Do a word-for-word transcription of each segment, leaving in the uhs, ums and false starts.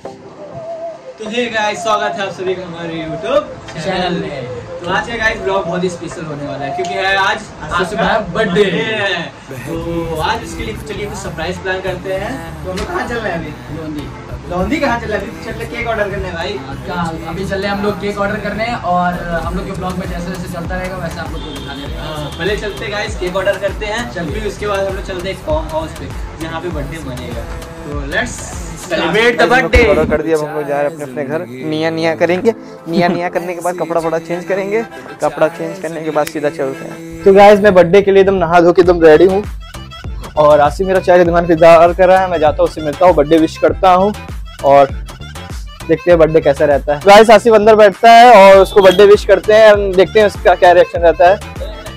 तो hey guys, स्वागत है आप सभी का हमारे यूट्यूब चैनल में। तो आज का गाइस ब्लॉग बहुत ही स्पेशल होने वाला है क्योंकि है आज आसिफ का बर्थडे है। तो आज इसके लिए चलिए कुछ सरप्राइज प्लान करते हैं। तो हम लोग कहाँ चल रहे हैं अभी? लोंदी। लोंदी कहाँ चल रहे हैं? अभी चल रहे केक ऑर्डर करने भाई। अभी चल रहे हैं हम लोग केक ऑर्डर करने और हम लोग के ब्लॉग में जैसे जैसे चलता रहेगा वैसे आप लोग को दिखाने रहेगा। पहले चलते गाइस केक ऑर्डर करते हैं, फिर उसके बाद हम लोग चलते हैं फार्म हाउस पे जहाँ पे बर्थडे मनेगा। तो let's celebrate the birthday. Order कर दिया, हम लोग जा रहे हैं अपने अपने घर। निया निया करेंगे, निया निया करने के बाद कपड़ा वपड़ा चेंज करेंगे, कपड़ा चेंज करने के बाद सीधा चलते हैं। तो गाइस मैं बर्थडे के लिए एकदम नहा धो के एकदम रेडी हूँ और आसिफ मेरा चाय की दुकान पे इंतजार कर रहा है। मैं जाता हूँ, उससे मिलता हूँ, बर्थडे विश करता हूँ और देखते हैं बर्थडे कैसा रहता है। गाइस आसिफ अंदर बैठता है और उसको बर्थडे विश करते हैं, हम देखते हैं उसका क्या रिएक्शन रहता है।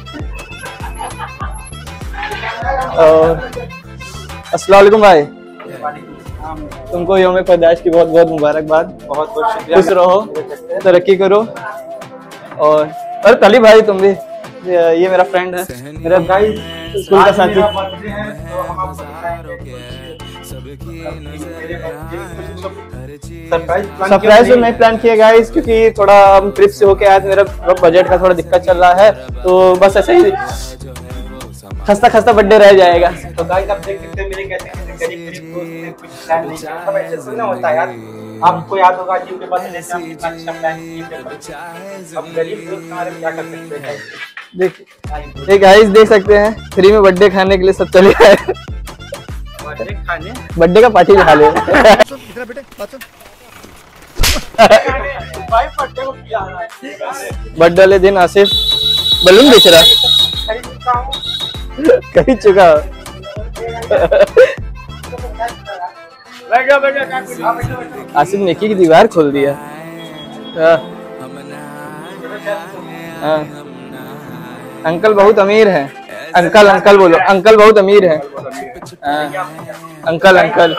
और अस्सलाम वालेकुम भाई, तुमको यौम पैदाइश की बहुत बहुत मुबारकबाद। बहुत बहुत शुक्रिया, खुश रहो, तरक्की करो। और अरे तली भाई तुम भी, ये मेरा फ्रेंड है, मेरा भाई स्कूल का साथी। सरप्राइज तो नहीं प्लान किया गाइस क्योंकि थोड़ा हम ट्रिप से होके आए थे, मेरा बजट का थोड़ा दिक्कत चल रहा है, तो बस ऐसे ही खस्ता खस्ता बर्थडे रह जाएगा। तो गाइस आप देख सकते हैं मेरे कैसे कैसे गरीब गरीब दोस्त ने कुछ प्लान नहीं किया। सब ऐसे सुनना होता है यार, आपको याद होगा जिनके पास जैसे हम कितना अच्छा प्लान किए। अब गरीब दोस्त हमारे क्या कर सकते हैं। देख ये गाइस देख सकते हैं, फ्री में बर्थडे खाने के लिए सब चले आए। बर्थडे खाने, बर्थडे का पार्टी खा ले। भाई बर्थडे को क्या आ रहा है? बर्थडे वाले दिन आसिफ बलून बेच रहा है, खरीद चुका। आसिफ ने की दीवार खोल दिया। हाँ। अंकल बहुत अमीर है। अंकल अंकल बोलो, अंकल बहुत अमीर है। अंकल अंकल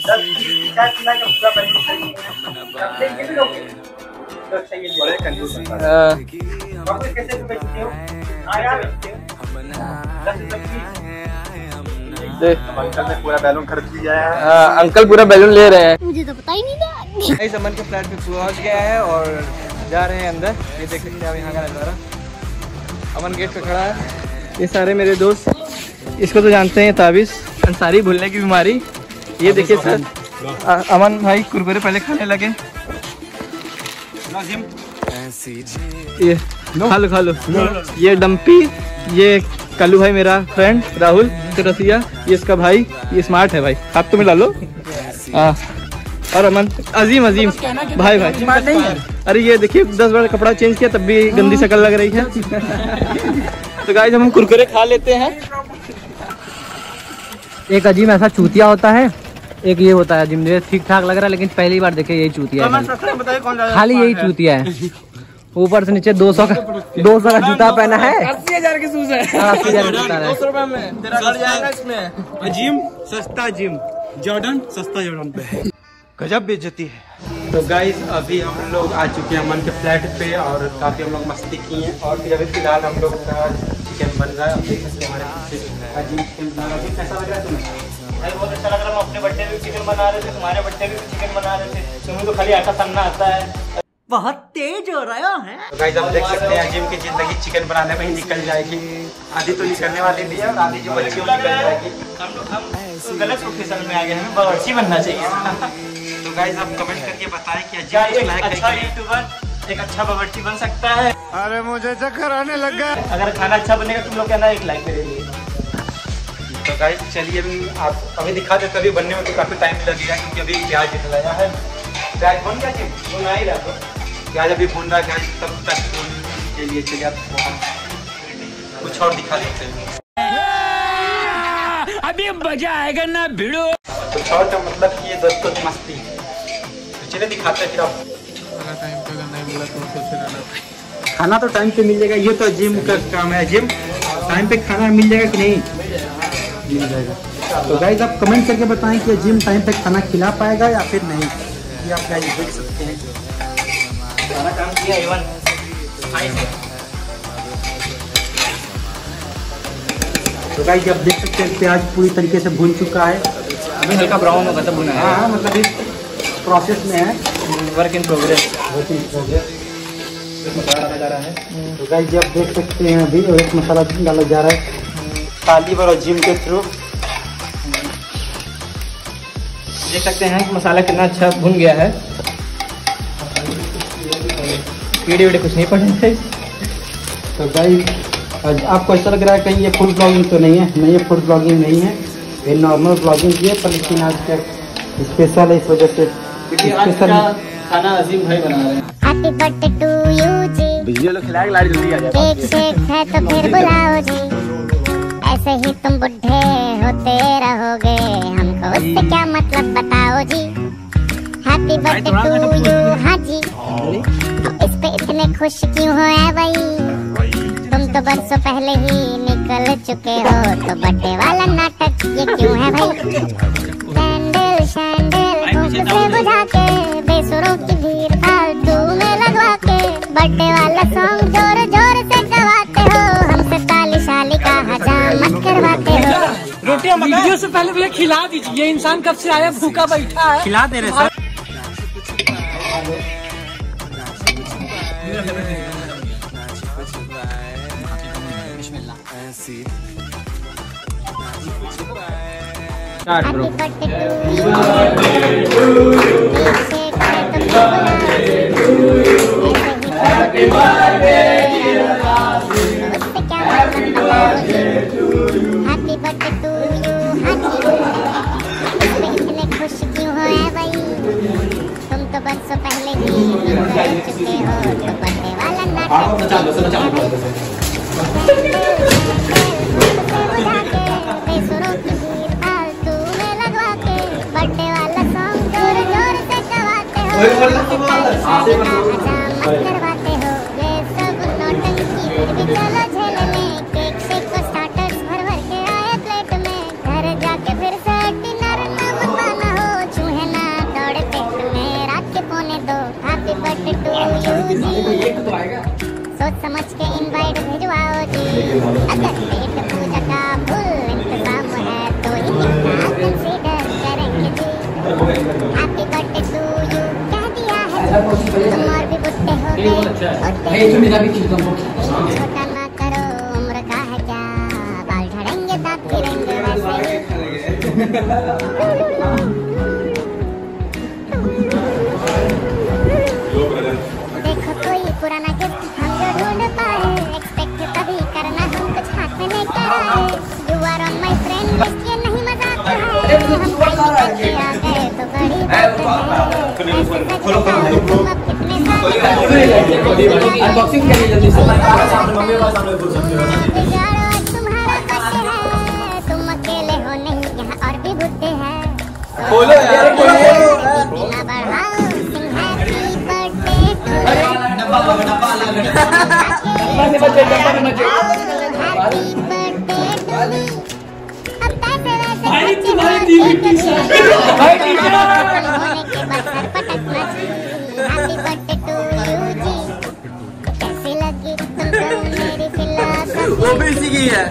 अंकल ने पूरा बैलून खरीद लिया है। आ, अंकल पूरा बैलून ले रहे हैं। मुझे तो पता ही नहीं था। इस अमन के फ्लैट पे पहुंच गया है और जा रहे हैं अंदर। ये देख सकते हैं आप यहाँ का नजारा। अमन गेट पे खड़ा है। ये सारे मेरे दोस्त, इसको तो जानते हैं, ताबिश अंसारी, भूलने की बीमारी। ये देखिए सर, आ, अमन भाई कुरकुरे पहले खाने लगे। ये खा लो खा लो। ये डम्पी, ये कल्लू भाई मेरा फ्रेंड राहुल रसिया, ये इसका भाई, ये स्मार्ट है भाई, हाथ तो मिला लो। हाँ, और अमन अजीम अजीम भाई भाई नहीं है। अरे ये देखिए दस बार कपड़ा चेंज किया तब भी गंदी शक्ल लग रही है। तो गाइस हम कुरकुरे खा लेते हैं। एक अजीम ऐसा चूतिया होता है, एक ये होता है अजीम। ठीक ठाक लग रहा है लेकिन पहली बार देखे यही चूतिया है, खाली यही चूतिया है। ऊपर से नीचे दो सौ का दो सौ का जूता पहना है, अस्सी हजार के शूज है। अस्सी हजार का जूता है। दो सौ रुपए में तेरा घर जाएगा इसमें। अजीम सस्ता जिम, जॉर्डन सस्ता जॉर्डन। गजब बेइज्जती है। तो गाइस अभी हम लोग आ चुके हैं अमन के फ्लैट पे और काफी हम लोग मस्ती की हैं और फिर अभी फिलहाल हम लोग का चिकन बन रहा है। देख सकते हैं हमारे पीछे अजीब चिकन बना रहा है। कैसा लग रहा है तुम्हें? भाई बहुत अच्छा लग रहा है। हम अपने बर्थडे में चिकन बना रहे थे, तुम्हारे बर्थडे में भी चिकन बना रहे थे। तुम्हें तो खाली आटा तलना आता है। बहुत तेज हो रहा है। तो गाइस आप देख सकते हैं अजीम की जिंदगी चिकन बनाने में ही निकल जाएगी। आधी तो निकलने वाली भी है और आधी जो बच्ची वो निकल जाएगी। हम लोग हम तो गलत प्रोफेशन में आ गए, हमें बावर्ची बनना चाहिए। तो गाइस आप कमेंट करके बताएं कि अजीम एक अच्छा यूट्यूबर, एक अच्छा बावर्ची बन सकता है। अरे मुझे चक्कर आने लग गया। अगर खाना अच्छा बनेगा तुम लोग कहना एक लाइक करेंगे। तो गाइस चलिए अभी आप अभी दिखा देते, अभी बनने में तो काफी टाइम लगेगा क्योंकि अभी प्याज निकलाया है। प्याज बन गया जी, बन आ ही रहा। तो प्याज अभी भून रहा है, तब तक के लिए चलिए आपको हम कुछ और दिखा देते हैं। अभी मजा आएगा ना भिड़ो। कुछ और का मतलब कि ये दोस्तों की मस्ती है। तो चलिए दिखाते हैं फिर आप। खाना तो टाइम पे मिल जाएगा, ये तो जिम का काम है। जिम टाइम पे खाना मिल जाएगा कि नहीं? मिल जाएगा। तो गाइस आप कमेंट करके बताएं कि जिम टाइम पे खाना खिला पाएगा या फिर नहीं। ये आप गाइस देख सकते हैं सारा काम किया इवन तो गाइस आप देख सकते हैं प्याज पूरी तरीके से भून चुका है। अभी हल्का ब्राउन होगा तब भुना है। हाँ मतलब प्रोसेस में है, work in progress. Work in progress. मसाला डाला जा रहा है। तो गाइस जी आप देख सकते हैं अभी एक मसाला डाला जा रहा है तालीब और जिम के थ्रू। देख सकते हैं कि मसाला कितना अच्छा भुन गया है। वीडियो वीडियो कुछ नहीं पड़े। तो गाइस आपको ऐसा लग रहा है कहीं ये फुल ब्लॉगिंग तो नहीं है? नहीं, ये फुल ब्लॉगिंग नहीं है, ये नॉर्मल ब्लॉगिंग की है, पर लेकिन आज का स्पेशल है इस वजह से स्पेशल खाना अजीम भाई बना रहे हैं। हैप्पी बर्थडे टू यू जी। बिजली लोग खिला के लाड़ी जल्दी आ जाए। केक शेक है तो फिर बुलाओ जी, ऐसे ही तुम बुढ़े होते रहोगे, हमको उससे क्या मतलब बताओ जी। Happy birthday to you. हाँ जी, इस पे इतने खुश क्यों हो ऐ भाई, तुम तो बरसों पहले ही निकल चुके हो, तो बर्थडे वाला नाटक ये क्यों है भाई। सैंडल शैंडल धूप से बुझा के, बेसुरों की भीड़ फालतू में लगवा के, बर्थडे वाला सॉन्ग जोर जोर से गवाते हो, हमसे ताली शाली का हजामत करवाते हो। रोटियां वीडियो से पहले भैया खिला दीजिए, ये इंसान कब से आया भूखा बैठा है। खिला दे रहे sir. Happy birthday to you. Happy birthday to you. इतने खुश क्यों हो ऐ भाई, तुम तो बरसों पहले ही निकल चुके हो, तो बर्थडे वाला नाटक बेसुरों की भीड़ फालतू में लगवा के, बर्थडे वाला सॉन्ग जोर जोर से गवाते हो, हजामत करवाते हो। ये सब नौटंकी फिर भी चलो झेल लें, केक शेक को स्टार्टर्स भर भर के आए प्लेट में, घर जाके फिर से डिनर न बनवाना हो, चूहे ना दौड़े पेट में रात के पौने दो। हैप्पी बर्थडे टू यू जी। सोच समझ के इनवाइट भिजवाओ जी, अगर पेट पूजा का फुल इंतजाम है तो इतना कंसीडर करेंगे जी। हैप्पी बर्थडे टू यू कह दिया है, तुम और भी बुढ़े हो गए, छोटा ना करो उम्र का है क्या, बाल झड़ेंगे दांत गिरेंगे वैसे। देखो कोई पुराना गिफ्ट हम जो ढूंढ पाए, एक्सपेक्ट तभी करना हम कुछ हाथ में लेकर आए, you are on my friend list ये नहीं मजाक है, हम कहीं आ गए तो बड़ी बात है। तुम अब कितने अनबॉक्सिंग करिए जल्दी से। तुम्हारा बर्थडे है, तुम अकेले हो नहीं यहाँ और भी बुढ़े हैं, बोलो यार बोलो। बिना बढ़ाओ Singh happy birthday to you. Happy birthday to me. अब पैसे वैसे भाई तुम्हारी दीदी की शादी भाई टीचर होने के बाद सर पटकना जी। हैप्पी बर्थडे टू यू जी। कैसी लगी तुमको मेरी फिलॉसफी, वो भी इसी की है।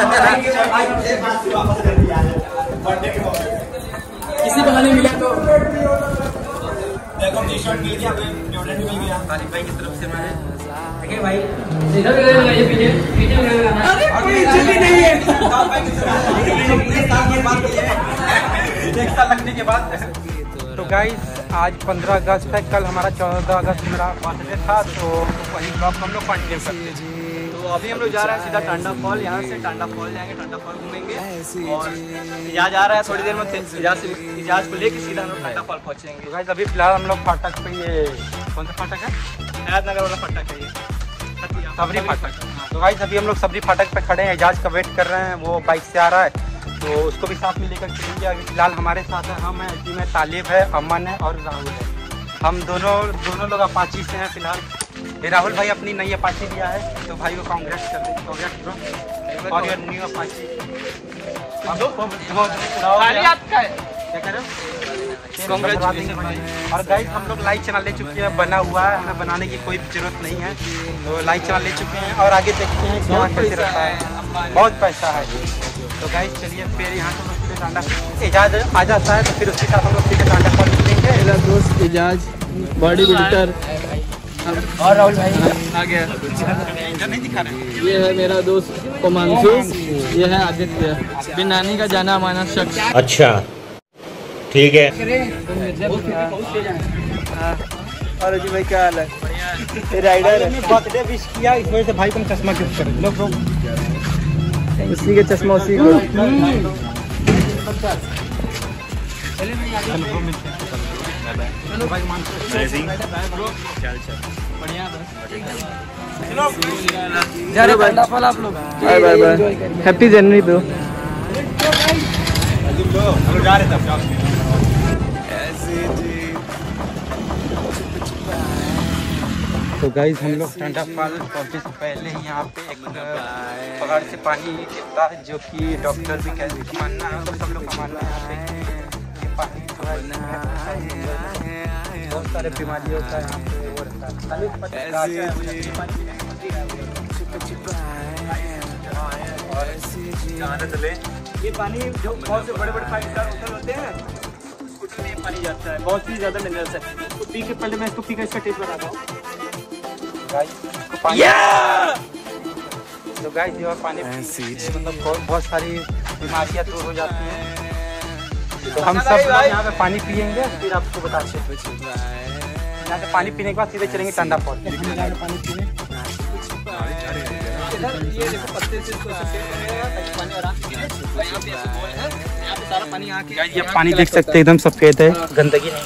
किसी बहाने मिला तो देखो टी शर्ट मिल गया, डिओड्रेंट मिल गया तालिब भाई की तरफ से। मैं देखिए भाई इधर भी लगाइए, पीछे पीछे भी लगाना। अरे कोई जल्दी नहीं है भाई की तरफ एक साल के बाद एक साल लगने के बाद। तो गाइस आज पंद्रह अगस्त है, कल हमारा चौदह अगस्त मेरा बर्थडे था, तो वही ब्लॉग हम लोग कंटिन्यू करते हैं। तो अभी हम लोग जा रहे हैं सीधा टांडा फॉल, यहाँ से टांडा फॉल जाएंगे, टांडा फॉल घूमेंगे और इजाज आ रहा है थोड़ी देर में, इजाज से इजाज को लेके सीधा हम लोग टांडा फॉल पहुँचेंगे। तो गाइस अभी फिलहाल हम लोग फाटक पे, ये कौन सा फाटक है? हयात नगर वाला फाटक है ये, सबरी फाटक। तो गाइस अभी हम लोग सबरी फाटक पे खड़े हैं, इजाज का वेट कर रहे हैं, वो बाइक से आ रहा है तो उसको भी साथ में लेकर चलेंगे। अभी फिलहाल हमारे साथ है, हम हैं टीम में तालिब है, अमन है और राहुल है। हम दोनों दोनों लोग अपाची से हैं फिलहाल। ये राहुल भाई अपनी नई अपाची लिया है, तो भाई को कांग्रेस कर दें, कांग्रेस ब्रो और ये न्यू अपाची। क्या कह रहे हो? और गाइस हम लोग लाइव चैनल ले चुके हैं, बना हुआ है, हमें बनाने की कोई जरूरत नहीं है, तो लाइव चैनल ले चुके हैं और आगे देखते हैं क्या कैसे रहता है, बहुत पैसा है। तो गाइस चलिए फिर यहाँ से हम लोग सीधे टांडा इजाज़ आ जाता है तो फिर उसके साथ हम लोग सीधे टांडा फॉल निकलेंगे। मेरा दोस्त एजाज बॉडी बिल्डर और राहुल भाई आ गया। नहीं दिखा रहे। ये है मेरा दोस्त ओमांशु, ये है आदित्य, बिनानी का जाना माना शख्स। अच्छा ठीक है। और जी भाई क्या हाल है? ये राइडर है, बर्थडे विश किया, इस वजह से भाई तुम चश्मा गिफ्ट कर लो ब्रो। उसी के चश्मा उसी को। जा बाय फल आप लोग। Bye bye bye, happy January bro. हम जा रहे थे। तो गाइस हम लोग टांडा फॉल पहुंचने से पहले ही यहाँ पे एक पहाड़ से पानी गिरता है, जो कि डॉक्टर भी कहते हैं मानना है, तो सब लोग का मानना है यहाँ पे कि पानी थोड़ा बहुत सारे बीमारी होता है यहाँ पे वो रहता है। ये पानी जो बहुत से बड़े बड़े फाइव स्टार होटल होते हैं उसमें ये पानी जाता है, बहुत ही ज़्यादा मिनरल्स है। तो पी के पहले मैं इसको पी कर इसका टेस्ट बताता हूँ। तो गाइस ये पानी मतलब बहुत सारी बीमारियाँ दूर हो जाती हैं। तो हम सब लोग यहाँ पे पानी पियेंगे, फिर आपको बताते हैं। यहाँ पे पानी पीने के बाद सीधे चलेंगे टांडा फॉल पानी पीने। ये पानी देख सकते हैं एकदम सफेद है, गंदगी नहीं है।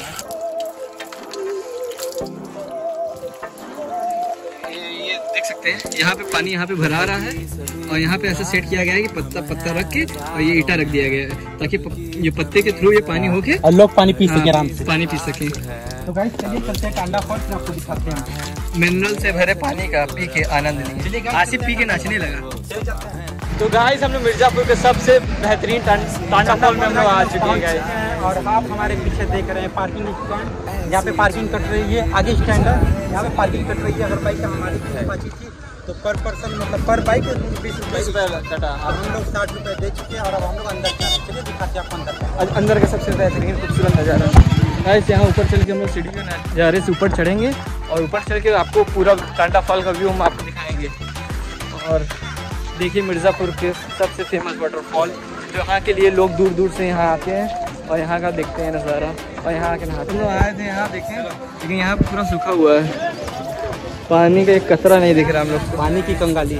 यहाँ पे पानी यहाँ पे भरा रहा है और यहाँ पे ऐसा सेट किया गया है कि पत्ता पत्ता रख के और ये ईटा रख दिया गया है ताकि ये पत्ते के थ्रू ये पानी होके और लोग पानी पी सके आराम से। पानी पी सके। तो गाइस चलिए चलते हैं टांडा फॉल, आपको दिखाते हैं। मिनरल से भरे पानी का पी के आनंद लीजिए। आसिफ पी के नाचने लगा। तो गाइस हम लोग मिर्जापुर के सबसे बेहतरीन टांडा फॉल में हम लोग आ चुके हैं गाइस। और आप हमारे पीछे देख रहे हैं पार्किंग स्टैंड, यहाँ पे पार्किंग कट रही है, आगे स्टैंड है, यहाँ पे पार्किंग कट रही है। अगर बाइक हमारी अपाची थी तो पर पर्सन मतलब पर बाइक बीस रुपये कटा, अब हम लोग साठ रुपये दे चुके हैं और अब हम लोग अंदर जा रहे हैं। चलिए दिखाते हैं आपको अंदर का अंदर का सबसे बेहतरीन खूबसूरत नज़ारा। गाइस यहाँ ऊपर चल के हम लोग सीढ़ी के नज़ारे से ऊपर चढ़ेंगे और ऊपर चल के आपको पूरा टांडा फॉल का व्यू हम आपको दिखाएंगे। और देखिए मिर्ज़ापुर के सबसे फेमस वाटरफॉल, जो यहाँ के लिए लोग दूर दूर से यहाँ आते हैं और यहाँ का देखते हैं नज़ारा और यहाँ आके नहाते हैं। हम लोग आए थे यहाँ देखें, लेकिन यहाँ पूरा सूखा हुआ है, पानी का एक कतरा नहीं दिख रहा हम लोग को। पानी की कंगाली।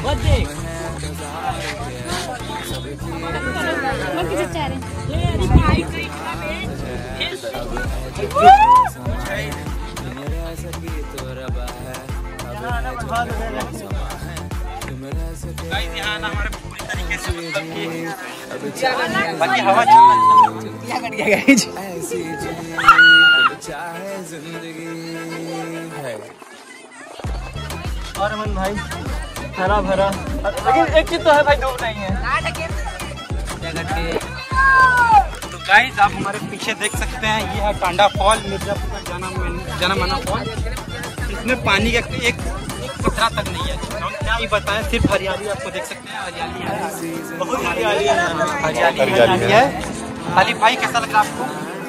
यहाँ आना हमारे पूरी तरीके से बाकी हवा क्या कर गया गाइस। और अमन भाई हरा भरा, लेकिन एक चीज तो है भाई, धूप नहीं है। तो गाइस आप हमारे पीछे देख सकते हैं, ये है टांडा फॉल, मिर्जापुर का जाना जाना माना फॉल। इसमें पानी का एक कतरा तक नहीं है। हम क्या ही बताएं, सिर्फ हरियाली आपको देख सकते हैं, हरियाली है, बहुत हरियाली है, हरियाली हरियाली है। खाली भाई कैसा लग रहा आपको?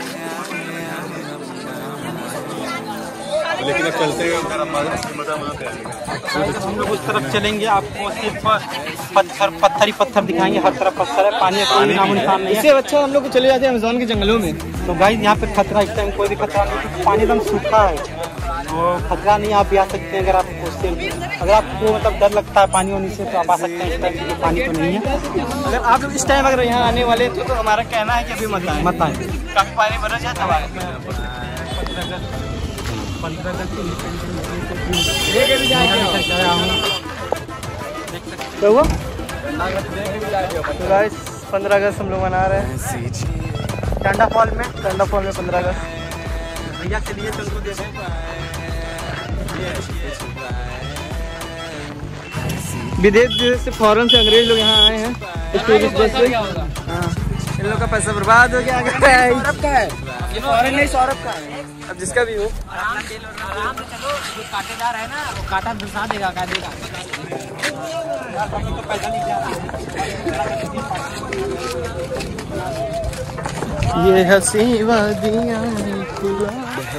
लेकिन अब चलते हैं हम लोग उस तरफ चलेंगे, आपको सिर्फ पत्थर पत्थर ही पत्थर दिखाएंगे, हर तरफ पत्थर है, पानी का नामो निशान नहीं है। इससे अच्छा हम लोग को चले जाते हैं अमेज़न के जंगलों में। तो गाइस यहाँ पे खतरा इस टाइम कोई भी खतरा नहीं, क्योंकि पानी एकदम सूखा है, तो खतरा नहीं, आप भी आ सकते हैं। अगर आपको उससे अगर आपको मतलब डर लगता है पानी होने से तो आप आ सकते हैं, इस टाइम क्योंकि पानी तो नहीं है। अगर आप लोग इस टाइम अगर यहाँ आने वाले हैं तो, तो हमारा कहना है कि अभी मत आए, मत आए, काफी पानी भरा जाए तब आए। तो वो गाइस पंद्रह अगस्त हम लोग मना रहे हैं टांडा फॉल में। टांडा फॉल में पंद्रह अगस्त। भैया चलिए चल को दे दें। विदेश से फॉरेन से अंग्रेज लोग यहाँ आए हैं इस टूरिस्ट बस से। हाँ, इन लोग का पैसा बर्बाद हो गया। सौरभ का है, ये फॉरेन नहीं, सौरभ का है, अब जिसका भी हो। आराम से चलो, जो कांटेदार है ना वो कांटा घुसा देगा, का देगा। ये हंसी वादियां खुला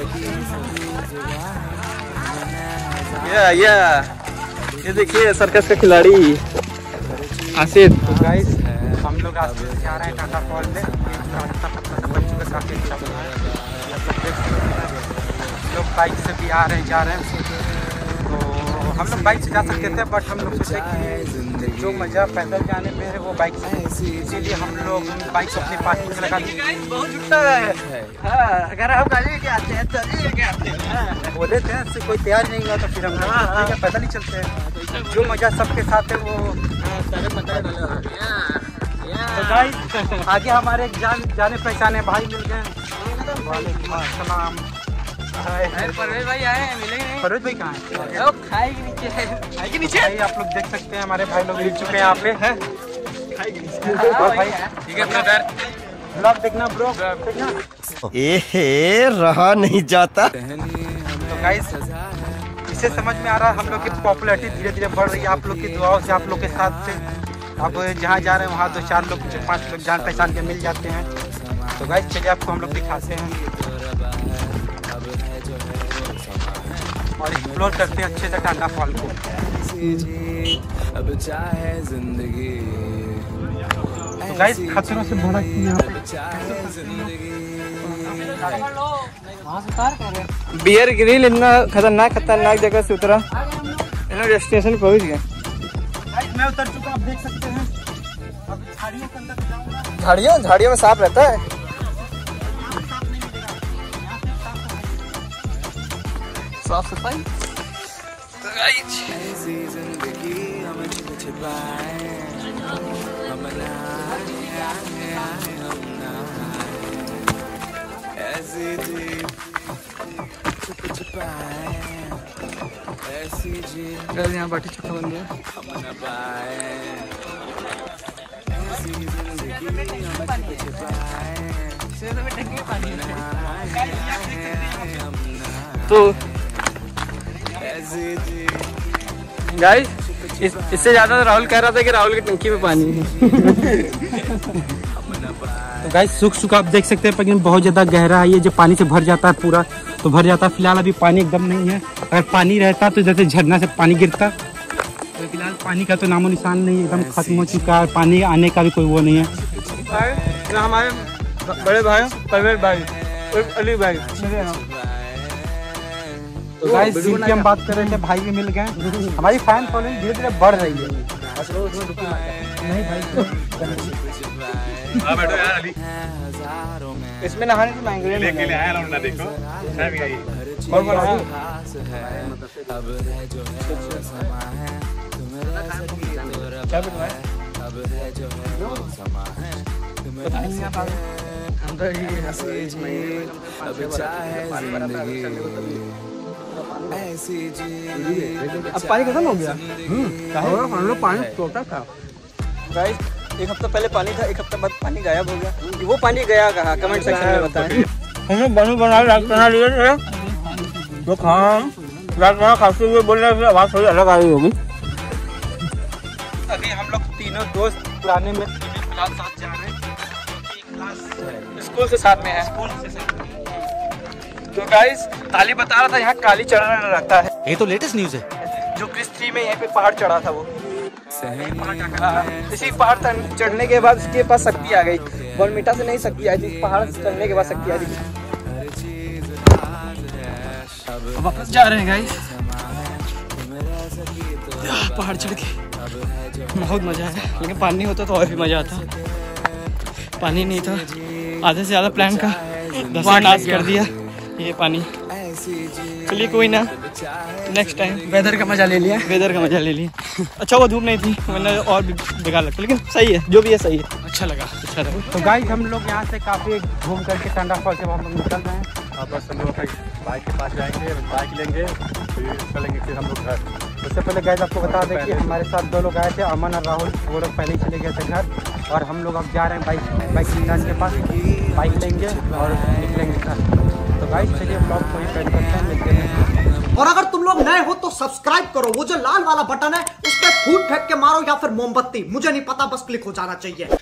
या या ये देखिए सर्कस का खिलाड़ी आसिफ। तो गाइस हम लोग आज जा रहे हैं टाटा फॉल में। रास्ता पत्ता बच्चों का काफ़ी अच्छा बना है। लोग बाइक से भी आ रहे हैं जा रहे हैं। तो हम लोग बाइक से जा सकते थे बट हम लोग सोचे कि जो मज़ा पैदल जाने में है वो बाइक से, इसीलिए हम लोग बाइक अपने पार्किंग में लगा दी। बहुत जुटता है। हाँ, अगर आप गाड़ी लेके आते हैं चलिए लेके आते हैं बोले थे से कोई तैयार नहीं हुआ तो फिर हम लोग पैदल ही चलते हैं। जो मज़ा सबके साथ है वो तो गाइस आगे हमारे एक जान जाने पहचाने भाई मिल गए। वालेकुम अस्सलाम। परवेज भाई आए हैं, मिलेंगे नहीं? परवेज भाई कहाँ है? खाई के नीचे है, खाई के नीचे। भाई आप लोग देख सकते हैं हमारे भाई लोग मिल चुके हैं यहाँ पे हैं। ठीक है अपना पैर ब्लॉग देखना ब्रो देखना। ए रहा नहीं जाता। तो गाइस इससे समझ में आ रहा है हम लोग की पॉपुलैरिटी धीरे धीरे बढ़ रही है आप लोग की दुआओं से, आप लोग के साथ से। अब जहाँ जा रहे हैं वहाँ दो चार लोग पाँच लोग जान पहचान के मिल जाते हैं। तो गाइस चलिए आपको हम लोग दिखाते हैं और एक्सप्लोर करते हैं अच्छे से टाटा फॉल को। तो गाइस खतरों से भरा कि यहाँ पे बियर ग्रिल इतना खतरनाक खतरनाक जगह से उतरा, इन्होंने डेस्टिनेशन पहुंच गया। गाइस मैं उतर चुका, आप देख सकते हैं। अब झाड़ियों के अंदर जाऊंगा। झाड़ियों झाड़ियों में सांप रहता है। साफ सफाई यहाँ बाटी चक्का बन गया। तो गाइस इस, इससे ज्यादा राहुल कह रहा था कि राहुल की टंकी में पानी है। तो गाइस सुख सुख आप देख सकते हैं लेकिन बहुत ज़्यादा गहरा है ये, जो पानी से भर जाता है पूरा तो भर जाता है। फिलहाल अभी पानी एकदम नहीं है। अगर पानी रहता तो जैसे झरना से पानी गिरता, तो फिलहाल पानी का तो नामो निशान नहीं, एकदम खत्म हो चुका है। पानी आने का भी कोई वो नहीं है। हमारे बड़े भाई परवेज भाई, अली भाई। तो गाइस जिनकी हम बात कर रहे थे भाई भी मिल गए। हमारी फैन फॉलोइंग धीरे धीरे बढ़ रही है। नहीं भाई बैठो यार अभी इसमें नहाने की मांग रही लेके ले आया ना देखो चाय भी आई और बनाया क्या बनवाया अब पानी खत्म हो गया। हम लोग पानी छोटा था गाइस, एक हफ्ता पहले पानी था, एक हफ्ता बाद पानी गायब हो गया। वो पानी गया कहाँ कमेंट सेक्शन में बताएं। हमने बनू बना रात बना लिए थे तो खाम रात बना खाते हुए बोल रहे थे, आवाज़ थोड़ी अलग आ रही होगी। अभी हम लोग तीनों दोस्त पुराने में क्लास साथ जा रहे हैं क्लास स्कूल से साथ में है। स्कूल से साथ में। तो गाइस ताली बता रहा था यहाँ काली चढ़ना रहता है। ये तो लेटेस्ट न्यूज है। जो क्रिस थ्री में यहाँ पे पहाड़ चढ़ा था वो इसी पहाड़ चढ़ने के बाद उसके पास शक्ति आ गई। बॉलमीटा से नहीं शक्ति आई थी, पहाड़ चढ़ने के बाद शक्ति आई थी। वापस जा रहे हैं गाइस, पहाड़ चढ़ के बहुत मजा आया। लेकिन पानी होता तो और भी मजा आता। पानी नहीं था, आधे से ज्यादा प्लान का नाश कर दिया ये पानी। चलिए कोई ना, नेक्स्ट टाइम वेदर का मजा ले लिया वेदर का मजा ले लिया अच्छा वो धूप नहीं थी वरना और भी बेकार लगता, लेकिन सही है जो भी है सही है। अच्छा लगा अच्छा लगा। तो गाइस हम लोग यहाँ से काफ़ी घूम करके टाटा फॉल से हम लोग निकल रहे हैं। बस हम लोग बाइक के पास जाएंगे, बाइक लेंगे फिर चलेंगे फिर हम लोग घर। उससे पहले गाइस आपको बता दें कि हमारे साथ दो लोग आए थे, अमन और राहुल। वो लोग पहले ही चले गए थे घर और हम लोग अब जा रहे हैं बाइक बाइक स्टैंड के पास। बाइक लेंगे और निकलेंगे घर। तो गाइस चलिए ब्लॉग को ही पेंट करते हैं, मिलते हैं। और अगर तुम लोग नए हो तो सब्सक्राइब करो, वो जो लाल वाला बटन है उस पर फूट फेंक के मारो या फिर मोमबत्ती, मुझे नहीं पता, बस क्लिक हो जाना चाहिए।